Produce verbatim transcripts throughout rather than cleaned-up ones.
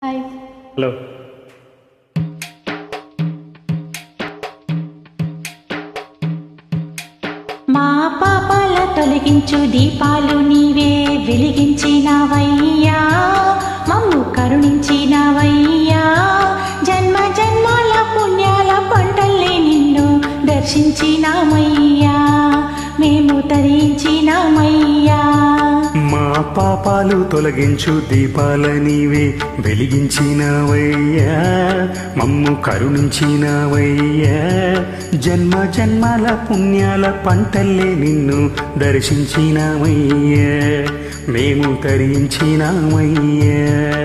Hi. Hello. మా పాపాల తొలగించు దీపాలు నీవే వెలిగించినవయ్యా, మమ్ము కరుణించినవయ్యా. జన్మ జన్మాల పుణ్యాల పంటల్లే నిన్ను దర్శించినామయ్యా, మేము తరించినామయ్యా. మా పాపాలు తొలగించు దీపాల నీవే వెలిగించినవయ్యా, మమ్ము కరుణించినవయ్యా. జన్మ జన్మాల పుణ్యాల పంటల్లే నిన్ను దర్శించినామయ్యా, మేము తరించినామయ్యా.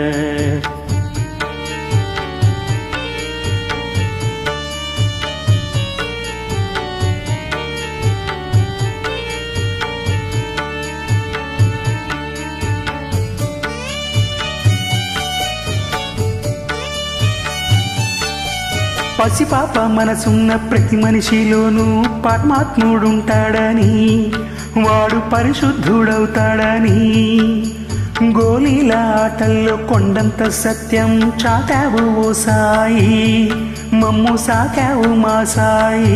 పసిపాప మనసున్న ప్రతి మనిషిలోనూ పరమాత్ముడుంటాడని, వాడు పరిశుద్ధుడవుతాడని, గోలీల ఆటల్లో కొండంత సత్యం చాటావు ఓ సాయి, మమ్ము సాకావు మా సాయి.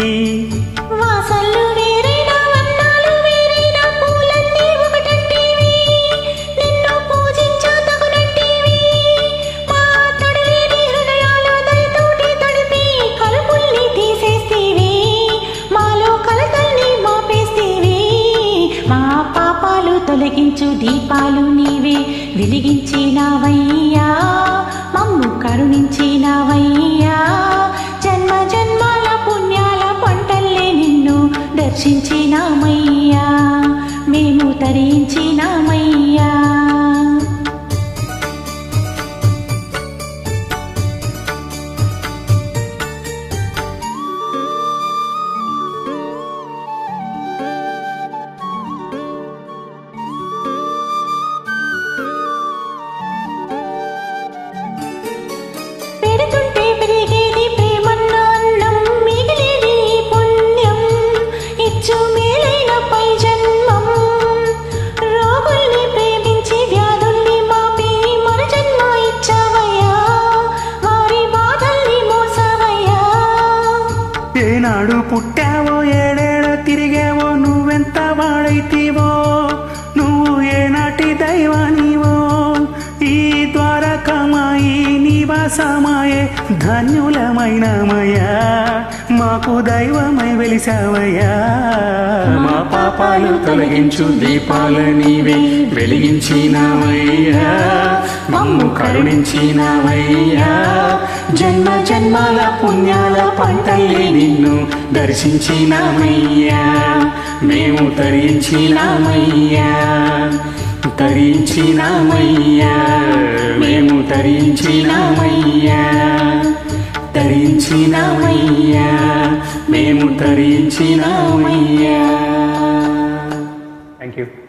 తొలగించు దీపాలు నీవే వెలిగించినవయ్యా, మమ్ము కరుణించినవయ్యా. జన్మ జన్మాల పుణ్యాల పంటల్లే నిన్ను దర్శించినామయ్యా, మేము తరించినామయ్యా. ఏనాడు పుట్టావో ఏడేడ తిరిగావో నువ్వెంత వాడైతీవో, నువ్వు ఏనాటి దైవానివో. ఈ ద్వారకమాయి నివాసమాయే ధన్యులమైనమయ్యా, మాకు దైవమై వెలిసావయ్యా. మా పాపాలు తొలగించు దీపాల నీవే వెలిగించినవయ్యా, మమ్ము కరుణించినవయ్యా. జన్మ జన్మాల పుణ్యాల పంటల్లే నిన్ను దర్శించినామయ్యా, మేము తరించినామయ్యా, తరించినామయ్యా, మేము తరించినామయ్యా, తరించినామయ్యా, మేము తరించినామయ్యా. Thank you.